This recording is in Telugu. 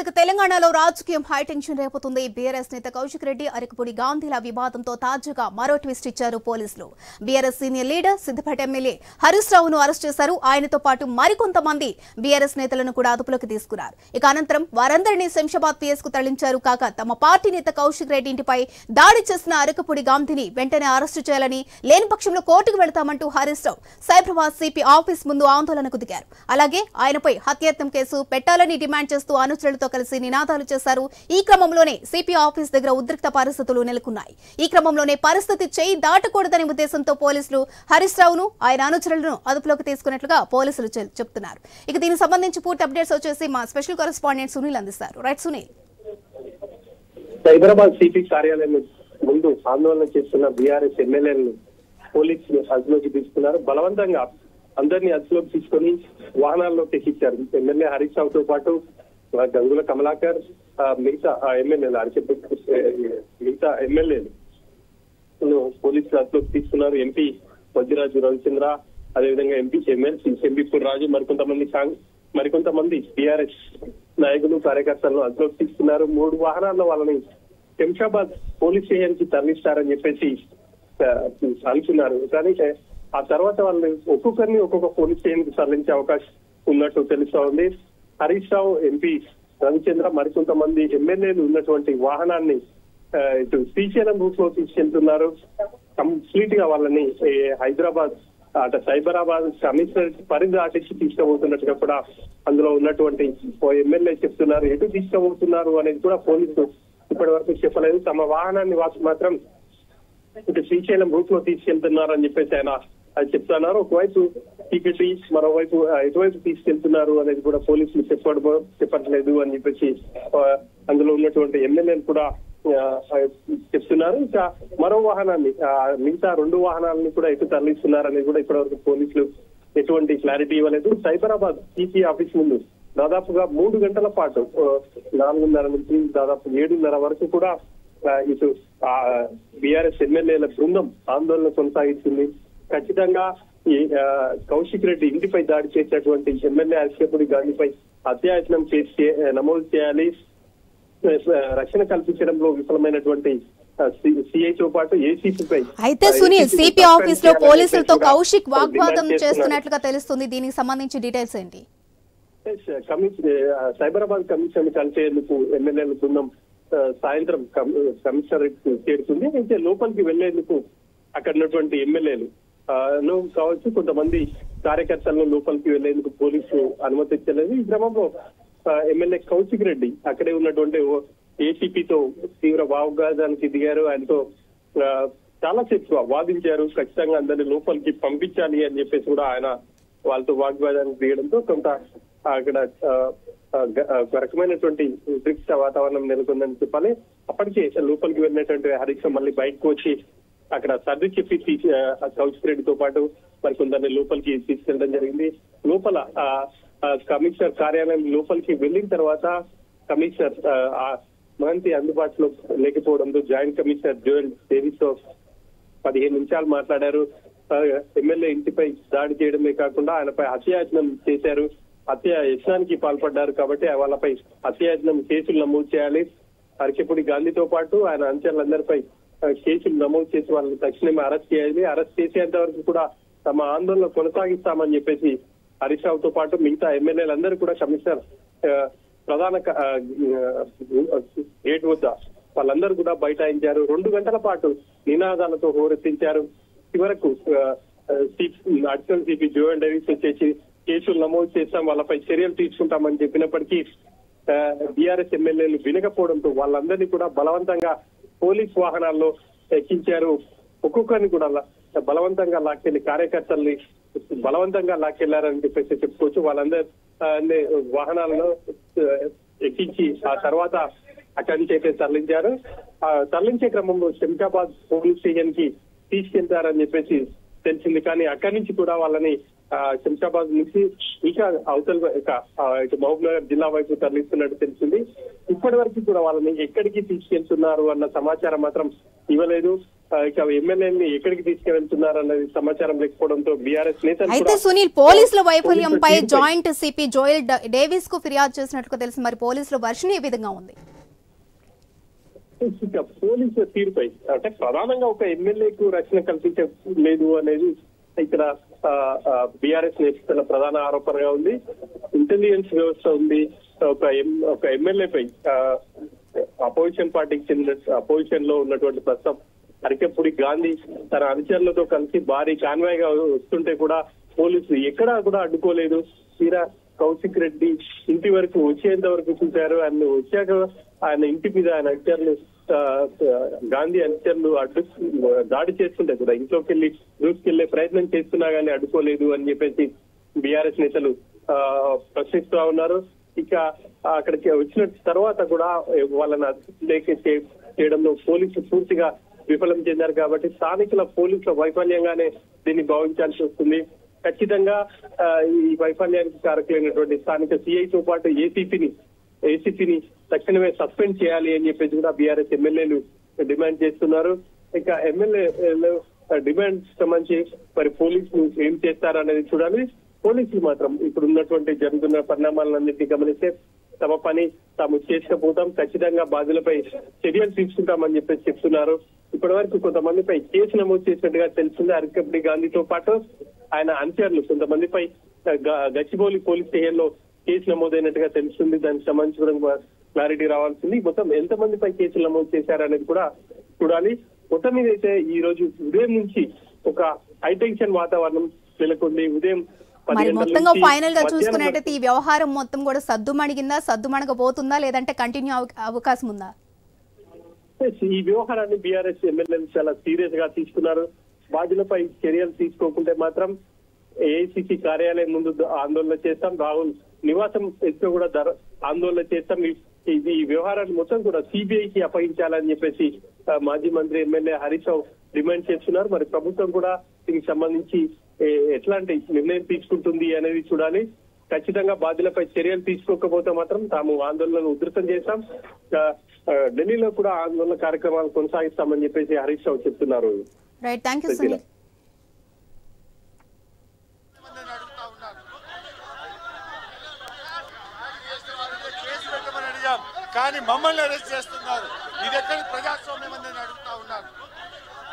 తెలంగాణలో రాజకీయం హైటెన్షన్ రేపుతుంది. బీఆర్ఎస్ నేత కౌశిక్ రెడ్డి అరకపూడి గాంధీల వివాదంతో తాజాగా మరో ట్విస్ట్ ఇచ్చారు పోలీసులు. BRS senior leader Siddipet MLA Harish రావును అరెస్ట్ చేశారు. ఆయనతో పాటు మరికొంతమంది బీఆర్ఎస్ నేతలను కూడా అదుపులోకి తీసుకున్నారు. ఇక అనంతరం వారందరినీ శంషాబాద్ పిఎస్ కు తరలించారు. కాగా తమ పార్టీ నేత కౌశిక్ రెడ్డి ఇంటిపై దాడి చేసిన అరకపూడి గాంధీని వెంటనే అరెస్టు చేయాలని, లేని పక్షంలో కోర్టుకు వెళతామంటూ హరీష్ రావు సైబరాబాద్ సిపి ఆఫీస్ ముందు ఆందోళనకు దిగారు. అలాగే ఆయనపై హత్యాయత్నం కేసు పెట్టాలని డిమాండ్ చేస్తూ అనుచరులతో కలిసి నినాదాలు చేశారు. ఈ క్రమంలోనే సిపి ఆఫీస్ దగ్గర ఉద్రిక్త పరిస్థితులు నెలకొన్నాయి. ఈ క్రమంలోనే పరిస్థితి చేయి దాటకూడదనే ఉద్దేశంతో పోలీసులు హరీష్ రావును ఆయన అనుచరులను అదుపులోకి తీసుకున్నట్లుగా పోలీసులు చెప్తున్నారు. ఇక దీనికి సంబంధించి పూర్తి అప్డేట్స్ వచ్చేసి మా స్పెషల్ కరెస్పాండెంట్ సునీల్ అందిస్తారు. రైట్ సునీల్. సైబరాబాద్ సిపి కార్యాలయం ముందు ఆందోళన చేస్తున్న బీఆర్ఎస్ ఎమ్మెల్యేలను పోలీసులు అదుపులోకి తీసుకున్నారు. బలవంతంగా అందరినీ అదుపులోకి తీసుకొని వాహనాల్లోకి ఎక్కించారు. ఎమ్మెల్యే హరీష్ రావుతో పాటు గంగుల కమలాకర్, మిగతా ఎమ్మెల్యేలు మిగతా ఎమ్మెల్యేలు పోలీసులు అదుపులోకి తీసుకున్నారు. ఎంపీ వజ్రాజు రవిచంద్ర, అదేవిధంగా ఎంపీ ఎమ్మెల్సీ ఎంపీపూర్ రాజు, మరికొంతమంది బీఆర్ఎస్ నాయకులు కార్యకర్తలను అదుపులోకి తీసుకున్నారు. 3 వాహనాల్లో వాళ్ళని శంషాబాద్ పోలీస్ స్టేషన్ కి తరలిస్తారని చెప్పేసి అనుకున్నారు. కానీ ఆ తర్వాత వాళ్ళని ఒక్కొక్కరిని ఒక్కొక్క పోలీస్ స్టేషన్ కి తరలించే అవకాశం ఉన్నట్టు తెలుస్తా ఉంది. హరీష్ రావు, ఎంపీ రవిచంద్ర, మరికొంతమంది ఎమ్మెల్యేలు ఉన్నటువంటి వాహనాన్ని ఇటు శ్రీశైలం రూట్ లో తీసుకెళ్తున్నారు. కంప్లీట్ గా వాళ్ళని హైదరాబాద్ అటు సైబరాబాద్ కమిషనర్ పరిధి దాటించి తీసుకుపోతున్నట్టుగా కూడా అందులో ఉన్నటువంటి ఎమ్మెల్యే చెప్తున్నారు. ఎటు తీసుకుపోతున్నారు అనేది కూడా పోలీసులు ఇప్పటి వరకు చెప్పలేదు. తమ వాహనాన్ని మాత్రం ఇటు శ్రీశైలం రూట్ లో తీసుకెళ్తున్నారు అని చెప్పేసి ఆయన అది చెప్తున్నారు. ఒకవైపు టికెట్, మరోవైపు ఎటువైపు తీసుకెళ్తున్నారు అనేది కూడా పోలీసులు చెప్పట్లేదు అని చెప్పేసి అందులో ఉన్నటువంటి ఎమ్మెల్యేలు కూడా చెప్తున్నారు. ఇంకా మరో వాహనాన్ని, మిగతా 2 వాహనాలని కూడా ఎటు తరలిస్తున్నారు అనేది కూడా ఇప్పటివరకు పోలీసులు ఎటువంటి క్లారిటీ ఇవ్వలేదు. సైబరాబాద్ సిపి ఆఫీస్ ముందు దాదాపుగా 3 గంటల పాటు 4:30 నుంచి దాదాపు 7:30 వరకు కూడా ఇటు బీఆర్ఎస్ ఎమ్మెల్యేల బృందం ఆందోళన కొనసాగిస్తుంది. ఖచ్చితంగా ఈ కౌశిక్ రెడ్డి ఇంటిపై దాడి చేసినటువంటి ఎమ్మెల్యే అరకపూడి గాంధీపై హత్యాయత్నం చేసి నమోదు చేయాలి. రక్షణ కల్పించడంలో విఫలమైనటువంటి సిఐతో పాటు ఏసీపీపై అయితే సునీల్, సిపి ఆఫీస్ లో పోలీసులతో కౌశిక్ వాగ్వాదం చేస్తున్నట్లుగా తెలుస్తుంది. దీనికి సంబంధించి డీటెయిల్స్ ఏంటి? సైబరాబాద్ కమిషనర్ కలిసేందుకు ఎమ్మెల్యేల బృందం సాయంత్రం కమిషనరేట్ చేరుతుంది. అయితే లోపలికి వెళ్లేందుకు అక్కడ ఉన్నటువంటి ఎమ్మెల్యేలు కావచ్చు, కొంతమంది కార్యకర్తలను లోపలికి వెళ్లేందుకు పోలీసులు అనుమతించలేదు. ఈ క్రమంలో ఎమ్మెల్యే కౌశిక్ రెడ్డి అక్కడే ఉన్నటువంటి ఏసీపీతో తీవ్ర వాగ్వాదానికి దిగారు. ఆయనతో చాలాసేపు వాదించారు. ఖచ్చితంగా అందరినీ లోపలికి పంపించాలి అని చెప్పేసి కూడా ఆయన వాళ్ళతో వాగ్వాదానికి దిగడంతో కొంత అక్కడ ఒక రకమైనటువంటి ఉద్రిక్త వాతావరణం నెలకొందని చెప్పాలి. అప్పటికే లోపలికి వెళ్ళినటువంటి హరీష్ మళ్ళీ బయటకు వచ్చి అక్కడ సర్ది చెప్పి కౌశిక్ రెడ్డితో పాటు మరి కొందరిని లోపలికి తీసుకెళ్ళడం జరిగింది. లోపల కమిషనర్ కార్యాలయం లోపలికి వెళ్ళిన తర్వాత కమిషనర్ మహంతి అందుబాటులో లేకపోవడంతో జాయింట్ కమిషనర్ జోయల్ డేవిస్ తో 15 నిమిషాలు మాట్లాడారు. ఎమ్మెల్యే ఇంటిపై దాడి చేయడమే కాకుండా ఆయనపై హత్యాయత్నం చేశారు, హత్యాయత్నానికి పాల్పడ్డారు కాబట్టి వాళ్ళపై హత్యాయత్నం కేసులు నమోదు చేయాలి. అరకపూడి గాంధీతో పాటు ఆయన అనుచరులందరిపై కేసులు నమోదు చేసి వాళ్ళని తక్షణమే అరెస్ట్ చేయాలి. అరెస్ట్ చేసేంత వరకు కూడా తమ ఆందోళన కొనసాగిస్తామని చెప్పేసి హరీష్ రావుతో పాటు మిగతా ఎమ్మెల్యేలందరూ కూడా కమిషనర్ ప్రధాన గేట్ వద్ద వాళ్ళందరూ కూడా బైఠాయించారు. 2 గంటల పాటు నినాదాలతో హోరెత్తించారు. చివరకు అడిషనల్ సిపి జోయల్ డేవిస్ వచ్చేసి కేసులు నమోదు చేస్తాం, వాళ్ళపై చర్యలు తీసుకుంటామని చెప్పినప్పటికీ బీఆర్ఎస్ ఎమ్మెల్యేలు వినకపోవడంతో వాళ్ళందరినీ కూడా బలవంతంగా పోలీస్ వాహనాల్లో ఎక్కించారు. ఒక్కొక్కరిని కూడా బలవంతంగా లాక్కెళ్లి కార్యకర్తల్ని బలవంతంగా లాక్కెళ్లారని చెప్పేసి చెప్పుకోవచ్చు. వాళ్ళందరి వాహనాలను ఎక్కించి ఆ తర్వాత అక్కడి నుంచి అయితే తరలించారు. తరలించే క్రమంలో శంషాబాద్ పోలీస్ స్టేషన్ కి తీసుకెళ్తారని చెప్పేసి తెలిసింది. కానీ అక్కడి నుంచి కూడా వాళ్ళని శంషాబాద్ నుంచి ఇంకా అవతల ఇటు మహబూబ్నగర్ జిల్లా వైపు తరలిస్తున్నట్టు తెలిసింది. ఇప్పటి వరకు కూడా వాళ్ళని ఎక్కడికి తీసుకెళ్తున్నారు అన్న సమాచారం మాత్రం ఇవ్వలేదు. ఇక ఎమ్మెల్యేని ఎక్కడికి తీసుకువెళ్తున్నారన్నది సమాచారం లేకపోవడంతో బీఆర్ఎస్ నేతలు అయితే సునీల్ పోలీసుల వైఫల్యంపై జాయింట్ సిపి జోయల్ డేవిస్ కు ఫిర్యాదు చేసినట్లు తెలిసి మరి పోలీసుల వర్షన్ ఏ విధంగా ఉంది? పోలీసుల తీరుపై అంటే ప్రధానంగా ఒక ఎమ్మెల్యేకు రక్షణ కల్పించలేదు అనేది ఇక్కడ బీఆర్ఎస్ నేతల ప్రధాన ఆరోపణగా ఉంది. ఇంటెలిజెన్స్ వ్యవస్థ ఉంది. ఒక ఎమ్మెల్యేపై అపోజిషన్ పార్టీకి చెందిన అపోజిషన్ లో ఉన్నటువంటి ప్రస్తుతం అరికెప్పుడి గాంధీ తన అనుచరులతో కలిసి భారీ కాన్వాయ్ గా వస్తుంటే కూడా పోలీసులు ఎక్కడా కూడా అడ్డుకోలేదు. తీరా కౌశిక్ రెడ్డి ఇంటి వరకు వచ్చేంత వరకు చూశారు. ఆయన వచ్చాక ఆయన ఇంటి మీద ఆయన అనుచరులు గాంధీ అనుచరులు దాడి చేస్తుంటే కూడా ఇంట్లోకి వెళ్ళి దూసుకెళ్లే ప్రయత్నం చేస్తున్నా గానీ అడ్డుకోలేదు అని చెప్పేసి బీఆర్ఎస్ నేతలు ప్రశ్నిస్తూ ఉన్నారు. ఇక అక్కడికి వచ్చిన తర్వాత కూడా వాళ్ళని అదుపులోకి చేయడంలో పోలీసులు పూర్తిగా విఫలం చెందారు. కాబట్టి స్థానికుల పోలీసుల వైఫల్యంగానే దీన్ని భావించాల్సి వస్తుంది. ఖచ్చితంగా ఈ వైఫల్యానికి కారకులైనటువంటి స్థానిక సిఐతో పాటు ఏసీపీని తక్షణమే సస్పెండ్ చేయాలి అని చెప్పేసి కూడా బీఆర్ఎస్ ఎమ్మెల్యేలు డిమాండ్ చేస్తున్నారు. ఇక ఎమ్మెల్యే డిమాండ్ సంబంధించి మరి పోలీసులు ఏం చేస్తారనేది చూడాలి. పోలీసులు మాత్రం ఇప్పుడు ఉన్నటువంటి జరుగుతున్న పరిణామాలన్నింటినీ గమనిస్తే తమ పని తాము చేసుకపోతాం, ఖచ్చితంగా బాధ్యులపై చర్యలు తీసుకుంటామని చెప్పేసి చెప్తున్నారు. ఇప్పటి వరకు కొంతమందిపై కేసు నమోదు చేసినట్టుగా తెలిసింది. అరికప్పటి గాంధీతో పాటు ఆయన అనుచరులు కొంతమందిపై గచ్చిబౌలి పోలీస్ స్టేషన్ లో కేసు నమోదైనట్టుగా తెలుస్తుంది. దానికి సంబంధించి కూడా క్లారిటీ రావాల్సింది. మొత్తం ఎంతమందిపై కేసులు నమోదు చేశారనేది కూడా చూడాలి. మొత్తం మీద అయితే ఈ రోజు ఉదయం నుంచి ఒక హైటెన్షన్ వాతావరణం నెలకొంది. ఉదయం మరి మొత్తంగా ఫైనల్ గా చూసుకున్నట్టయితే ఈ వ్యవహారం మొత్తం కూడా సద్దుమణిగిందా, సద్దుమణగబోతుందా, లేదంటే కంటిన్యూ అవకాశం ఉందా? ఈ వ్యవహారాన్ని బీఆర్ఎస్ ఎమ్మెల్యేలు చాలా సీరియస్ గా తీసుకున్నారు. బాధ్యులపై చర్యలు తీసుకోకుంటే మాత్రం ఏఐసిసి కార్యాలయం ముందు ఆందోళన చేస్తాం, రాహుల్ నివాసం ఎత్తు కూడా ఆందోళన చేస్తాం. ఈ వ్యవహారాన్ని మొత్తం కూడా సిబిఐకి అప్పగించాలని చెప్పేసి మాజీ మంత్రి ఎమ్మెల్యే హరీష్ రావు డిమాండ్ చేస్తున్నారు. మరి ప్రభుత్వం కూడా దీనికి సంబంధించి ఎట్లాంటి నిర్ణయం తీసుకుంటుంది అనేది చూడాలి. ఖచ్చితంగా బాధ్యులపై చర్యలు తీసుకోకపోతే మాత్రం తాము ఆందోళనను ఉధృతం చేస్తాం. ఢిల్లీలో కూడా ఆందోళన కార్యక్రమాలు కొనసాగిస్తామని చెప్పేసి హరీష్ రావు చెప్తున్నారు. Right, thank you Sunil. కానీ మమ్మల్ని అరెస్ట్ చేస్తున్నారు. ఇది ఎక్కడి ప్రజాస్వామ్యం అని అడుగుతా ఉన్నారు.